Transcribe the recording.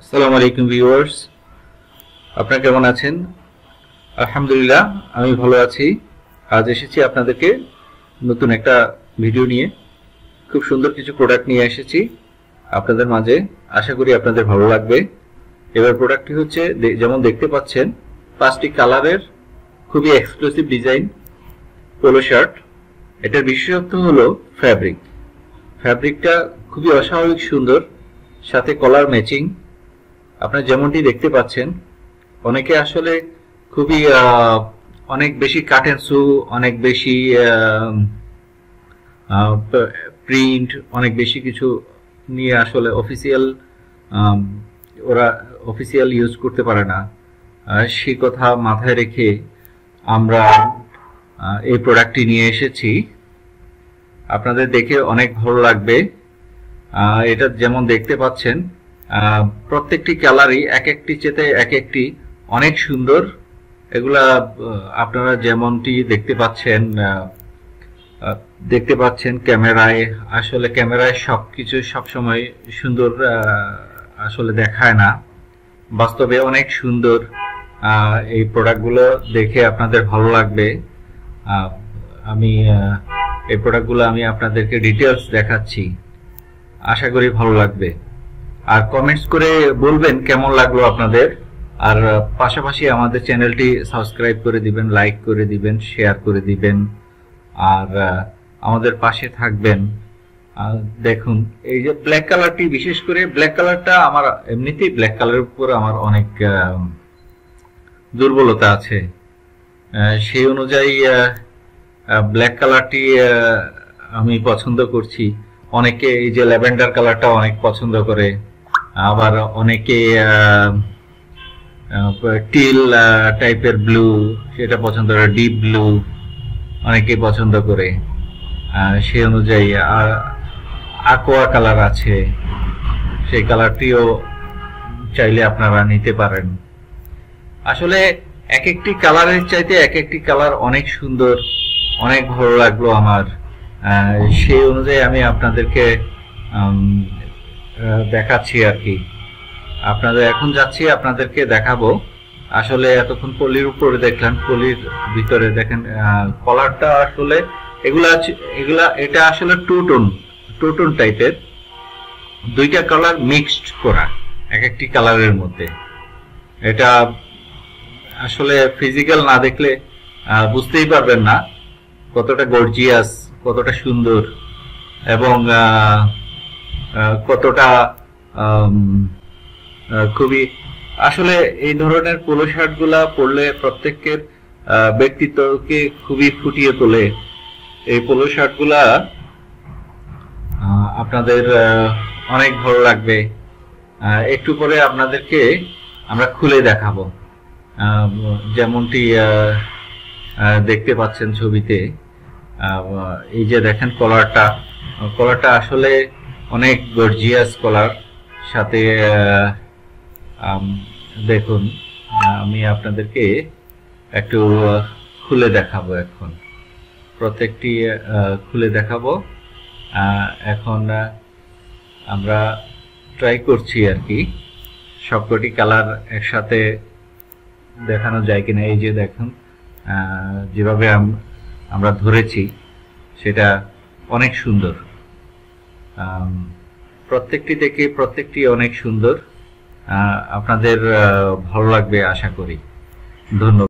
আসসালামু আলাইকুম ভিউয়ার্স, আপনারা কেমন আছেন? আলহামদুলিল্লাহ, আমি ভালো আছি। আজ এসেছি আপনাদেরকে নতুন একটা ভিডিও নিয়ে। খুব সুন্দর কিছু প্রোডাক্ট নিয়ে এসেছি আপনাদের মাঝে। আশা করি আপনাদের ভালো লাগবে। এবার প্রোডাক্টটি হচ্ছে যেমন দেখতে পাচ্ছেন, 5টি কালারের খুবই এক্সক্লুসিভ ডিজাইন পোলো শার্ট। এটার বিশেষত্ব হলো ফ্যাব্রিকটা খুবই অস্বাভাবিক সুন্দর, সাথে কলার ম্যাচিং। আপনারা যেমনটি দেখতে পাচ্ছেন, অনেকে আসলে খুবই অনেক বেশি কাটেন শু, অনেক বেশি প্রিন্ট, অনেক বেশি কিছু নিয়ে আসলে ওরা অফিসিয়াল ইউজ করতে পারে না। সেই কথা মাথায় রেখে আমরা এই প্রোডাক্টটি নিয়ে এসেছি। আপনাদের দেখে অনেক ভালো লাগবে। এটা যেমন দেখতে পাচ্ছেন, প্রত্যেকটি কালারই এক একটি চেতে এক একটি অনেক সুন্দর। এগুলা আপনারা যেমনটি দেখতে পাচ্ছেন ক্যামেরায়, আসলে ক্যামেরায় সবকিছু সবসময় সুন্দর আসলে দেখায় না, বাস্তবে অনেক সুন্দর। এই প্রোডাক্টগুলো দেখে আপনাদের ভালো লাগবে। আমি এই প্রোডাক্টগুলো আমি আপনাদেরকে ডিটেলস দেখাচ্ছি, আশা করি ভালো লাগবে। আর কমেন্টস করে বলবেন কেমন লাগলো আপনাদের। আর পাশাপাশি আমাদের চ্যানেলটি সাবস্ক্রাইব করে দিবেন, লাইক করে দিবেন, শেয়ার করে দিবেন, আর আমাদের পাশে থাকবেন। দেখুন, এই যে ব্ল্যাক কালারটি, বিশেষ করে ব্ল্যাক কালারটা, আমার এমনিতেই ব্ল্যাক কালারের উপর আমার অনেক দুর্বলতা আছে। সেই অনুযায়ী ব্ল্যাক কালারটি আমি পছন্দ করছি। অনেকে এই যে ল্যাভেন্ডার কালারটা অনেক পছন্দ করে, আবার অনেকে টিল টাইপের ব্লু সেটা পছন্দ করে, ডিপ ব্লু অনেকে পছন্দ করে। সেই অনুযায়ী aqua কালার আছে, সেই কালারটিও চাইলে আপনারা নিতে পারেন। আসলে এক একটি কালারের চাইতে এক একটি কালার অনেক সুন্দর, অনেক ভালো লাগলো আমার। সেই অনুযায়ী আমি আপনাদেরকে দেখাচ্ছি আর কি। এখন যাচ্ছি, আপনাদেরকে দেখাবো। আসলে এতক্ষণ পলির উপরে দেখলেন, পলির ভিতরে দেখেন কলারটা আসলে এটা আসলে টু টোন টাইপের, দুইটা কালার মিক্সড করা এক একটি কালারের মধ্যে। এটা আসলে ফিজিক্যাল না দেখলে বুঝতেই পারবেন না কতটা গর্জিয়াস, কতটা সুন্দর, এবং কতটা খুবই আসলে এই ধরনের পোলো শার্ট গুলা পরলে প্রত্যেকের ব্যক্তিত্বকে খুবই ফুটিয়ে তোলে। এই পোলো শার্ট গুলা আপনাদের অনেক ভালো লাগবে। একটু পরে আপনাদেরকে আমরা খুলে দেখাবো, যেমনটি দেখতে পাচ্ছেন ছবিতে। এই যে দেখেন কলারটা আসলে অনেক গর্জিয়াস কলার, সাথে দেখুন আমি আপনাদেরকে একটু খুলে দেখাবো। এখন প্রত্যেকটি খুলে দেখাবো। এখন আমরা ট্রাই করছি আর কি, সবকটি কালার একসাথে দেখানো যায় কিনা। এই যে দেখুন, যেভাবে আমরা ধরেছি সেটা অনেক সুন্দর। প্রত্যেকটি অনেক সুন্দর। আপনাদের ভালো লাগবে আশা করি। ধন্যবাদ।